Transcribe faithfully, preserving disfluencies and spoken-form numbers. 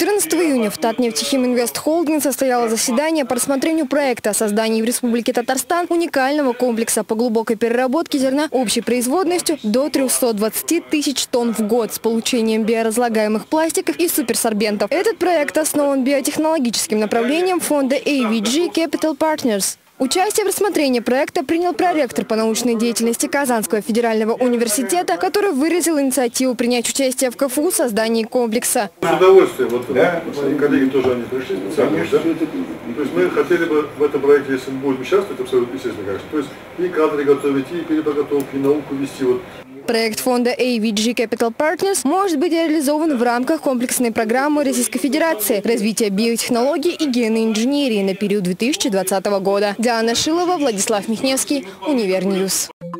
четырнадцатого июня в Татнефтехим Инвест Холдинг состояло заседание по рассмотрению проекта о создании в Республике Татарстан уникального комплекса по глубокой переработке зерна общей производностью до трёхсот двадцати тысяч тонн в год с получением биоразлагаемых пластиков и суперсорбентов. Этот проект основан биотехнологическим направлением фонда эй ви джи Capital Partners. Участие в рассмотрении проекта принял проректор по научной деятельности Казанского федерального университета, который выразил инициативу принять участие в ка эф у в создании комплекса. С удовольствием. Вот, да, мои коллеги тоже они пришли специально. Да? То есть мы хотели бы в этом проекте, если мы будем участвовать, абсолютно естественно, конечно. То есть и кадры готовить, и переподготовку, и науку вести. Вот. Проект фонда эй ви джи Capital Partners может быть реализован в рамках комплексной программы Российской Федерации развития биотехнологий и генной инженерии на период две тысячи двадцатого года. Диана Шилова, Владислав Михневский, Универньюз.